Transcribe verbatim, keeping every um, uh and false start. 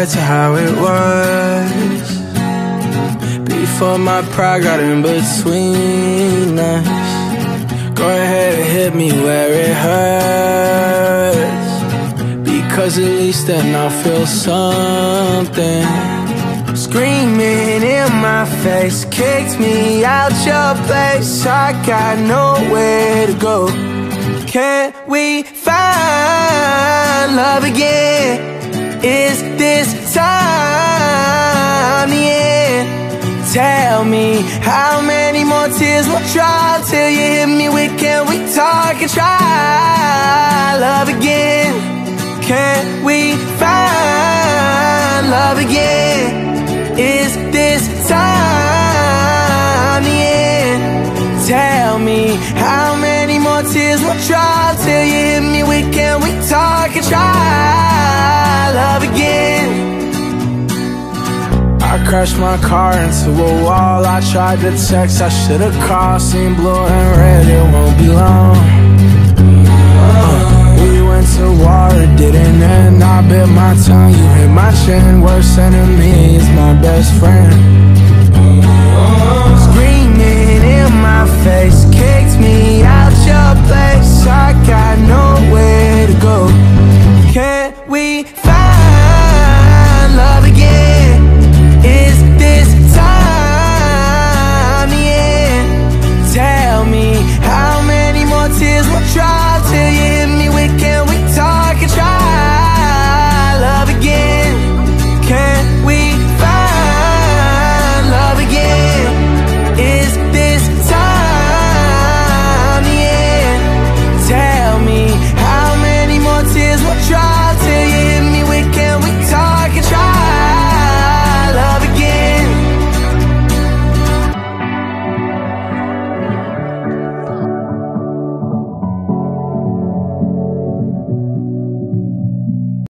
back to how it was before my pride got in between us. Go ahead and hit me where it hurts, because at least then I'll feel something. Screaming in my face, kicked me out your place. I got nowhere to go. Can we find love again? Is this time the end? Tell me, how many more tears will drop till you hit me with can we talk and try love again? Can we find love again? Is this time the end? Tell me, how many more tears will drop till you hit me with can we talk and try love again? I crashed my car into a wall. I tried to text, I should've called. Seen blue and red, it won't be long. uh, We went to war, it didn't end. I bit my tongue, you hit my chin. Worst enemy is my best friend.